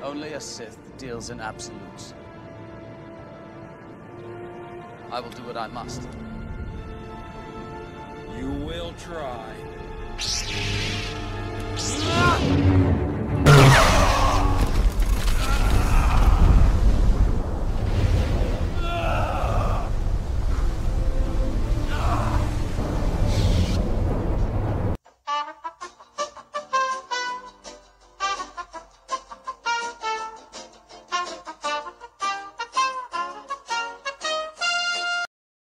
Only a Sith deals in absolutes. I will do what I must. You will try.